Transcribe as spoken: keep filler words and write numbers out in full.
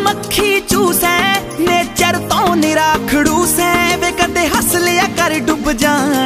मक्खी चूसै नेचर तो निरा खड़ूस है वे कदे हस लिया कर डुब जाना।